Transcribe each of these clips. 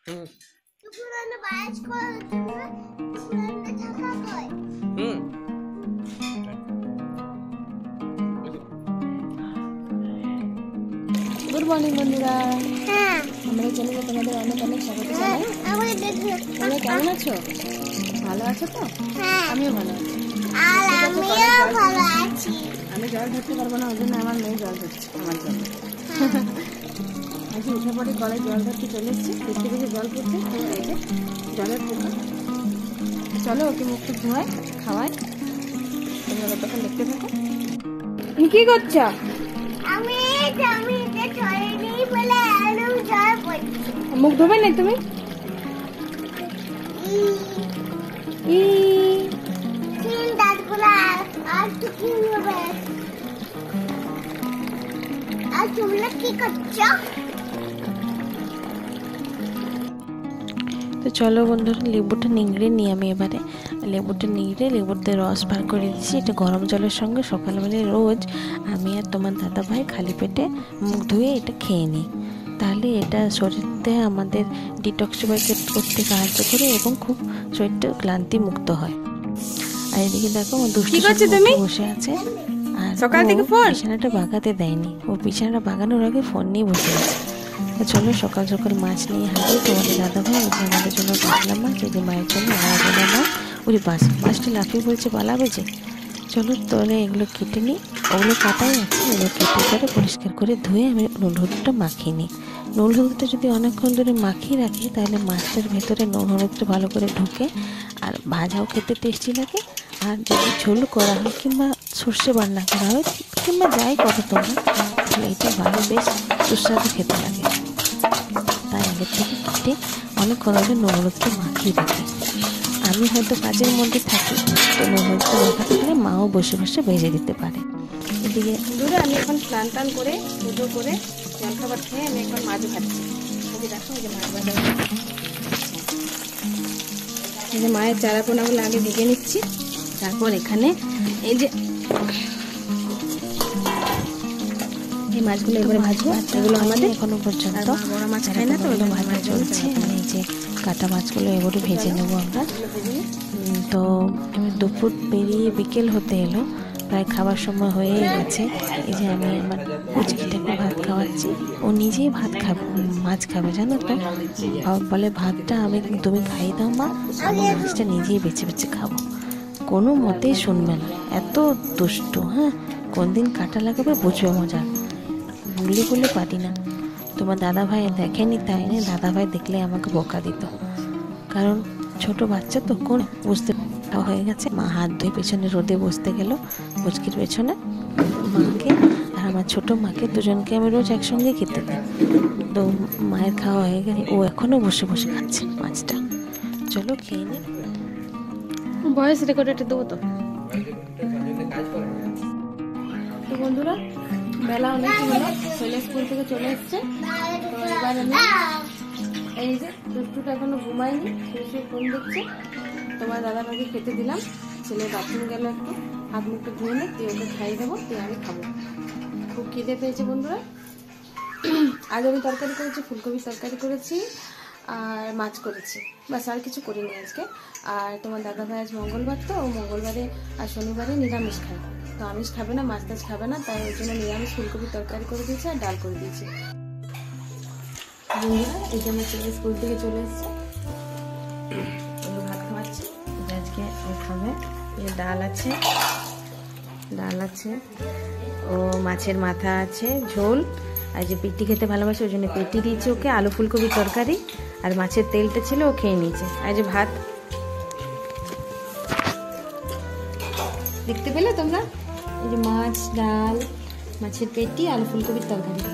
হুম পুরানো বাস করার জন্য পুরানো টাকা কই হুম গুড মর্নিং বন্ধুরা, হ্যাঁ আমরা চ্যানেলে তোমাদের অনেক অনেক স্বাগত জানাই। আমাকে দেখো তোমরা কেমন আছো? ভালো আছো তো? হ্যাঁ আমিও ভালো আছি। আর আমিও ভালো আছি আমি জল ধরতে পারবো না, ওই জন্য আমার মেয়ে জল ধরছে আমার জন্য। আজকে উঠে পড়ে কলে জল ধরতে চলে এসেছি, দেখতে দেখে জল পড়ছে। তো এই যে জলের পোকা, চলো ওকে মুখ টুক ধোয়াই খাওয়াই, তোমরা ততক্ষণ দেখতে থাকো। তুমি কি করছো? আমি জমিতে চলে নেই বলে আলু জল পড়ছে মুখ ধোবে না তুমি? ই তিন দাঁতগুলো আর তো কি হবে আর তোমরা কি করছো তো চলো বন্ধুরা, লেবুটা নিংড়ে নিই আমি এবারে। লেবুটা নিংড়ে লেবুতে রস বার করে দিচ্ছি। এটা গরম জলের সঙ্গে সকালবেলায় রোজ আমি আর তোমার দাদা ভাই খালি পেটে মুখ ধুয়ে এটা খেয়ে নিই। তাহলে এটা শরীরতে আমাদের ডিটক্সিফাইড করতে সাহায্য করে এবং খুব শরীরটা ক্লান্তি মুক্ত হয়। আর এদিকে দেখো আমার দুষ্টু বসে আছে, আর সকাল থেকে ফোন বিছানাটা বাগাতে দেয়নি। ও বিছানাটা বাগানোর আগে ফোন নিয়ে বসে আছে। চলো সকাল সকাল মাছ নিয়ে হাঁটি। তোমাদের দাদা ভাই আমাদের জন্য কাতলা মাছ, এই যে মায়ের জন্য আমার মাছ। ওই মাছটা লাফিয়ে বলছে পালাবে যে। চলো তাহলে এগুলো কেটে নিই, ওগুলো কাটাই আছে, ওগুলো কেটে করে পরিষ্কার করে ধুয়ে আমি নুন হলুদটা মাখিয়ে নিই। নুন হলুদটা যদি অনেকক্ষণ ধরে মাখিয়ে রাখি তাহলে মাছটার ভেতরে নুন হলুদটা ভালো করে ঢুকে, আর ভাজাও খেতে টেস্টি লাগে। আর যদি ঝোল করা হয় কিংবা সর্ষে বান্না করা হয় কিংবা যাই করো তোমরা, তাহলে এটা ভালো বেশ সুস্বাদু খেতে লাগে। তাই আগের থেকে কেটে অনেকক্ষণ ধরে নুন হলুদটা মাখিয়ে রাখি। আমি হয়তো কাজের মধ্যে থাকি, তো নুন হলুদটা মাখা থাকলে মাও বসে বসে ভেজে দিতে পারে। এদিকে ধরে আমি এখন স্নান টান করে পুজো করে জলখাবার খেয়ে আমি এখন মাছ ভাজছি। এই যে দেখো, এই যে মাছ ভাজা, এই যে মায়ের চারাপোনাগুলো আগে ভেজে নিচ্ছি। তারপর এখানে এই যে এই মাছগুলো এবারে ভাজবো। এগুলো আমাদের এখনো পর্যন্ত বড় মাছ খাই না, তো ওই জন্য ভাজা চলছে। এই যে কাটা মাছগুলো এবারে ভেজে নেবো আমরা। তো আমি দুপুর পেরিয়ে বিকেল হতে এলো, প্রায় খাবার সময় হয়ে গেছে। এই যে আমি আমার কুচকিটাকে ভাত খাওয়াচ্ছি। ও নিজেই ভাত খাবে, মাছ খাবে জানো তো। বলে ভাতটা তুমি খাইয়ে দাও মা, আমি মাছটা নিজেই বেছে বেছে খাবো। কোনো মতেই শুনবে না, এত দুষ্টু। হ্যাঁ, কোন দিন কাটা লাগাবে বুঝবে মজা, বলে বলে পারি না। তোমার দাদা ভাই দেখেনি, তাই না? দাদা ভাই দেখলে আমাকে বকা দিত, কারণ ছোট বাচ্চা তো কোন বুঝতে হয়ে গেছে। মা হাত ধুয়ে পেছনে রোদে বসতে গেল, মুচকির পেছনে মাকে আর আমার ছোট মাকে, দুজনকে আমি রোজ একসঙ্গে খেতে দিই। তো মায়ের খাওয়া হয়ে গেলে ও এখনো বসে বসে খাচ্ছে মাছটা। চলো খেয়ে নি। ভয়েস রেকর্ডটা দেবো তো। তো বন্ধুরা, বেলা অনেক হলো, ছেলে স্কুল থেকে চলে এসছে। তো এবার আমি এই যে দুষ্টুটা এখনো ঘুমায়নি, শুয়ে ফোন দেখছে। তোমার দাদা ভাইকে খেতে দিলাম। ছেলে বাথরুম গেল, একটু হাত মুখটা ধুয়ে নে, তুই ওকে খাইয়ে দেবো, তুই আমি খাবো। খুব খিদে পেয়েছে বন্ধুরা। আজ আমি তরকারি করেছি, ফুলকপির তরকারি করেছি আর মাছ করেছি, বাস আর কিছু করিনি আজকে। আর তোমার দাদা ভাই আজ মঙ্গলবার, তো ও মঙ্গলবারে আর শনিবারে নিরামিষ খায়, তো আমিষ খাবে না, মাছ টাছ খাবে না, তাই ওই জন্য নিরামিষ ফুলকপির তরকারি করে দিয়েছি আর ডাল করে দিয়েছি। বন্ধুরা, এই যে আমার ছেলে স্কুল থেকে চলে এসছে, ভাত খাওয়াচ্ছি। আজকে ও খাবে। ডাল আছে, ও মাছের মাথা আছে ঝোল, আর যে পেটি খেতে ভালোবাসে ওই জন্য পেটি দিয়েছে ওকে, আলু ফুলকপির তরকারি আর মাছের তেলটা ছিল ও খেয়ে নিয়েছে। আর যে ভাত দেখতে পেলে তোমরা, এই যে মাছ, ডাল, মাছের পেটি, আলু ফুলকপির তরকারি।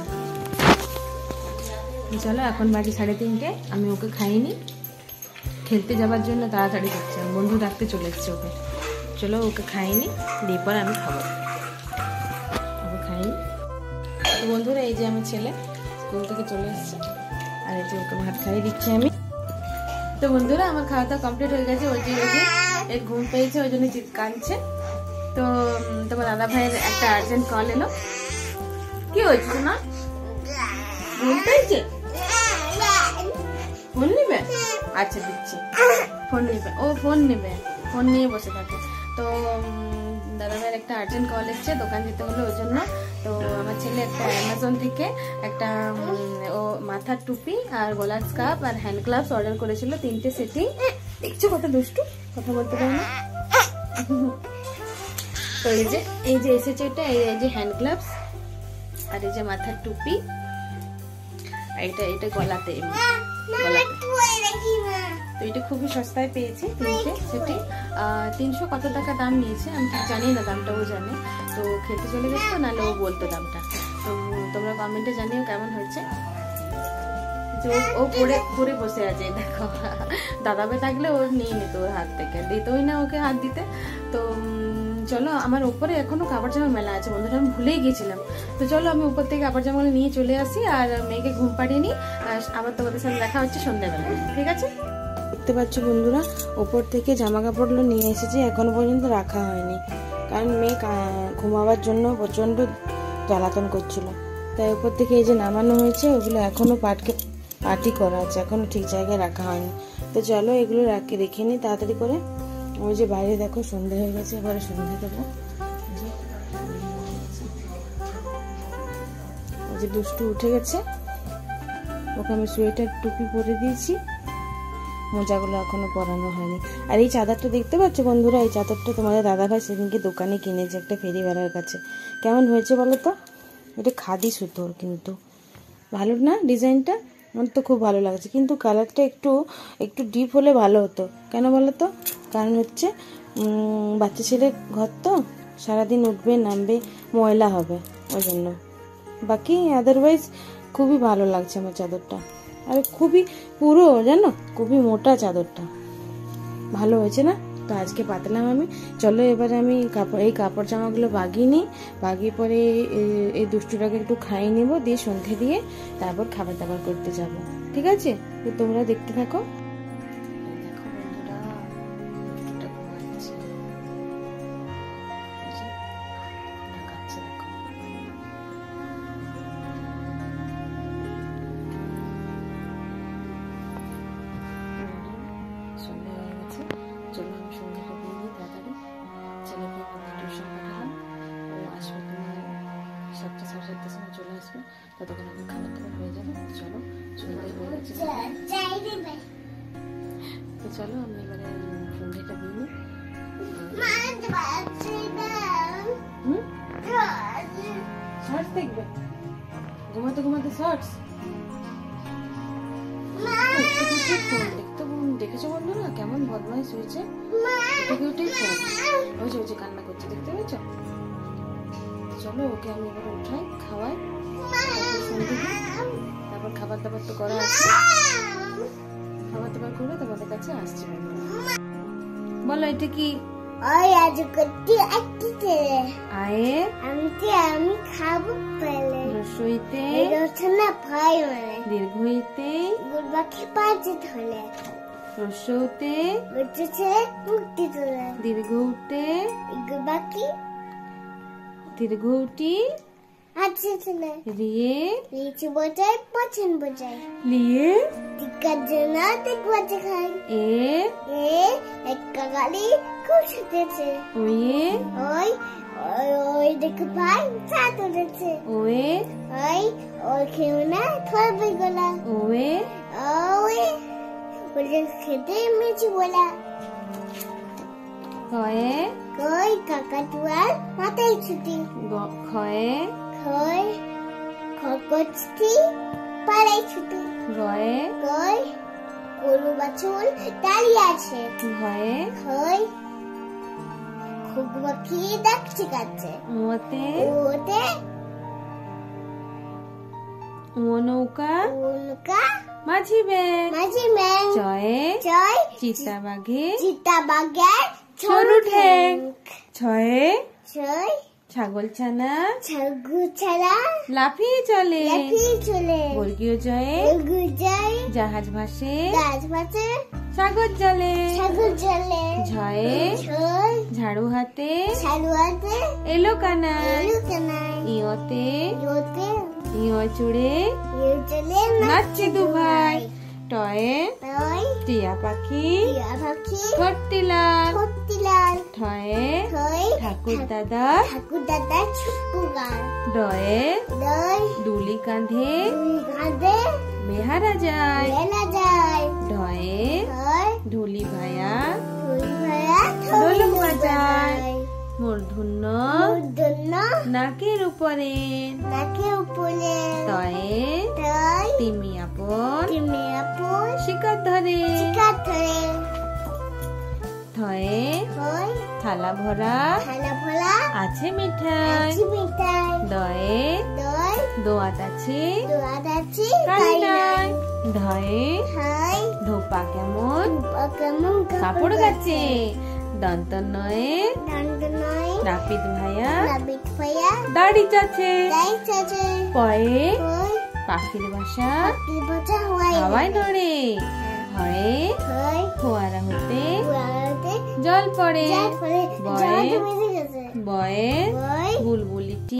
চলো এখন বাকি 3:30, আমি ওকে খাইনি, খেলতে যাবার জন্য তাড়াতাড়ি করছে, বন্ধু ডাকতে চলে এসছে ওকে। চলো ওকে খাইনি, দিয়ে পরে আমি খাবো, ওকে খাইনি। তো বন্ধুরা, এই যে আমার ছেলে স্কুল থেকে চলে এসছে, আর এই যে ওকে ভাত খাইয়ে দিচ্ছি আমি। তো বন্ধুরা, আমার খাওয়া দাওয়া কমপ্লিট হয়ে গেছে। ওই যে এর ঘুম পেয়েছে, ওই জন্য কাঁদছে। তো তোমার দাদা ভাইয়ের একটা আর্জেন্ট কল এলো। কি হয়েছে না, ঘুম পেয়েছে? ফোন নিবে? আচ্ছা দিচ্ছি, ফোন নিবে, ও ফোন নিবে, ফোন নিয়ে বসে থাকে। তো দাদাভাইয়ের একটা আর্জেন্ট কল এসছে, দোকান যেতে হলো ওই জন্য। তো আমার ছেলে একটা অ্যামাজন থেকে একটা ও মাথার টুপি আর গলার স্কার্ফ আর হ্যান্ড গ্লাভস অর্ডার করেছিল, 3টে সেটিং। দেখছো কত দুষ্টু, কথা বলতে পারে না। তো এই যে এসেছে এটা, এই যে হ্যান্ড গ্লাভস আর এই যে মাথার টুপি, এটা গলাতে, তো এটা খুবই সস্তায় পেয়েছি, 3টে সেটি 300 কত টাকা দাম নিয়েছে, আমি ঠিক জানি না, দামটা ও জানে। তো খেতে চলে গেছে, নাহলে ও বলতো দামটা। তো তোমরা কমেন্টে জানিও কেমন হয়েছে। ও পরে বসে আছে, দেখো দাদাবে থাকলে ওর নিয়ে নিত ওর হাত থেকে, দিতই না ওকে হাত দিতে। তো চলো, আমার উপরে এখনো কাপড় জামা মেলা আছে বন্ধুরা, আমি ভুলেই গেছিলাম। তো চলো আমি উপর থেকে কাপড় জামাগুলো নিয়ে চলে আসি, আর মেয়েকে ঘুম পাড়িয়ে নিই, আবার তোমাদের সাথে দেখা হচ্ছে সন্ধ্যাবেলা, ঠিক আছে? দেখতে পাচ্ছ বন্ধুরা, উপর থেকে জামা কাপড়গুলো নিয়ে এসেছি, এখনো পর্যন্ত রাখা হয়নি, কারণ মেয়ে ঘুমাবার জন্য প্রচন্ড জ্বালাতন করছিল। তাই উপর থেকে এই যে নামানো হয়েছে, ওগুলো এখনো পাটি করা আছে, এখনো ঠিক জায়গায় রাখা হয়নি। তো চলো এগুলো রেখে নিই তাড়াতাড়ি করে। ওই যে বাইরে দেখো সন্ধে হয়ে গেছে, এবারে সন্ধে দেবো। ওই যে দুষ্টু উঠে গেছে, ওকে আমি সোয়েটার টুপি পরে দিয়েছি, মোজাগুলো এখনো পরানো হয়নি। আর এই চাদরটা দেখতে পাচ্ছ বন্ধুরা, এই চাদরটা তোমাদের দাদাভাই সেদিনকে দোকানে কিনেছে একটা ফেরিওয়ালার কাছে। কেমন হয়েছে বলো তো? এটা খাদি সুতোর, কিন্তু ভালো না ডিজাইনটা? আমার তো খুব ভালো লাগছে, কিন্তু কালারটা একটু ডিপ হলে ভালো হতো। কেন বলো তো? কারণ হচ্ছে বাচ্চা ছেলের ঘর তো, সারাদিন উঠবে নামবে, ময়লা হবে, ওই জন্য। বাকি আদারওয়াইজ খুবই ভালো লাগছে আমার চাদরটা, আর খুবই পুরো, জানো, খুবই মোটা চাদরটা, ভালো হয়েছে না? তো আজকে পাতলাম আমি। চলো এবার আমি এই কাপড় জামাগুলো বাগিয়ে নিই, বাগিয়ে পরে এই দুষ্টুটাকে একটু খাইয়ে নেবো, দিয়ে সন্ধে দিয়ে তারপর খাবার দাবার করতে যাব, ঠিক আছে? তো তোমরা দেখতে থাকো। চলো আমি সন্ধ্যাটা দিয়ে দিই তাড়াতাড়ি, ছেলেকে টিউশন পাঠালাম, ও আসবে তোমার 7টা সাড়ে 7টার সময় চলে আসবে, ততক্ষণ আমি খাবার দাবার হয়ে যাবে। চলো সন্ধ্যে হয়ে গেছে, তো চলো আমি এবারে সন্ধ্যাটা দিয়ে নিই। শর্টস দেখবে? ঘুমাতে ঘুমাতে শর্টস দেখেছো বন্ধুরা, কেমন বদমাইশ হয়েছে, ওই কান্না করছে, দেখতে পেয়েছো? চলো ওকে আমি এবার উঠাই, খাওয়াই, তারপর খাবার দাবার তো করা আছে, খাবার দাবার করে তোমাদের কাছে আসছি। বলো এটা কি? আমি খাবো পেলে রসইতে দীর্ঘইতে পাঁচে ধরে রসৌতে মুক্তি তোলে দীর্ঘউতে বাকি দীর্ঘউটি আছে ছেলে রিয়ে নিচে বোঝায় পছন্দ বোঝায় লিয়ে টিকার জন্য দেখবাতে খাই একটা গাড়ি খুব সুতেছে ওই দেখে ভাই চা তুলেছে ওই খেও না থরবে গলা ওই খেতে মেছি বলা কই কাকাতুয়ার মাথায় ছুটি খকচটি পাড়ায় ছুটি গরু বাছুর দাঁড়িয়ে আছে খুব পাখি ডাকছে কাছে ওতে নৌকা মাঝি ব্যাং চয় চিতাবাঘে সরু ঠ্যাং ছয়ে ছাগল ছানা লাফিয়ে চলে বর্গীয় জয়ে জাহাজ ভাসে সাগর জলে ঝয়ে ঝাড়ু হাতে এলো কানাই ইয়তে ইয় চুড়ে নাচছে দু ভাই টয়ে টয় টিয়া পাখি টিয়া পাখি ফর্তিলাল ফর্তিলাল ঠয়ে টয় ঠাকুর দাদা ঠাকুর দাদা ছোট্টু গান ডয়ে দই দুলি কাঁধে গাঁদে বেহারা যায় বেলা যায় ঢয়ে টয় ঢুলি ভায়া ফুল ভরা ঢোলক বাজায় মূর্ধন্য জন্য নাকের উপরে নাকে উপরে তয়ে টয় তিমি আপন তুমি আপন শিকার ধরে শিকার ধরে থয়ে হয় থালা ভরা থালা ভরা আছে মিঠাই আছে মিঠাই দয়ে দই দোয়াত আছে দোয়াত আছে কারি নাই ধয়ে হাই ধোপা কেমন কেমন কাপড় গাছে দন্ত নয়ে দণ্ড নয় নাপিত ভাইয়া রাবিট ভাইয়া দাড়ি চাচ্ছে তাই চাচে পয়ে হয় পাখির বাসা কি বচা হয় হাওয়ায় নড়ে হয়ে হয় ফোয়ারা হতে পুরাতে জল পড়ে যার ফলে বয়ে জল জমে গেছে বয়ে হয় বুলবুলিটি